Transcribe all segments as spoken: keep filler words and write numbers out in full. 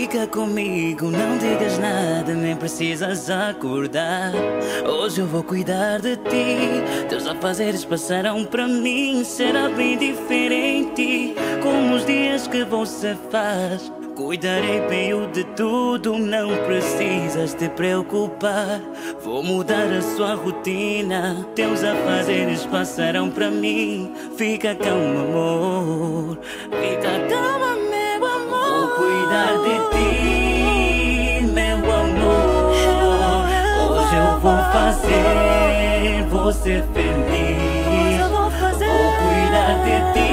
Fica comigo, não digas nada, nem precisas acordar. Hoje eu vou cuidar de ti. Teus afazeres passaram para mim. Será bem diferente como os dias que você faz. Cuidarei bem de tudo, não precisas te preocupar. Vou mudar a sua rotina. Teus afazeres passaram para mim. Fica calma, amor. Fica calma, meu amor. Vou cuidar de ti, meu amor. Hoje eu vou fazer você feliz. Vou cuidar de ti.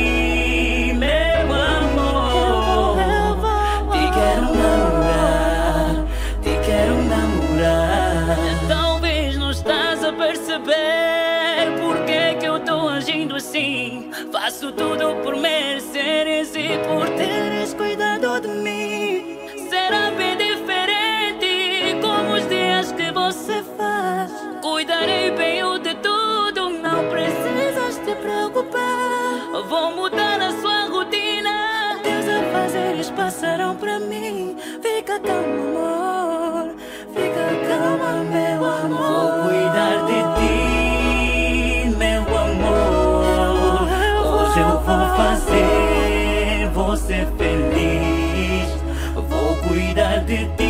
Talvez não estás a perceber porque que eu tô agindo assim. Faço tudo por mereceres e por teres cuidado de mim. Será bem diferente como os dias que você faz. Cuidarei bem de tudo, não precisas te preocupar. Vou mudar a sua rotina. Teus afazeres passaram pra mim. Fica calma, amor. Fica calma, meu amor. Vou cuidar de ti, meu amor. Hoje eu vou fazer você feliz. Vou cuidar de ti.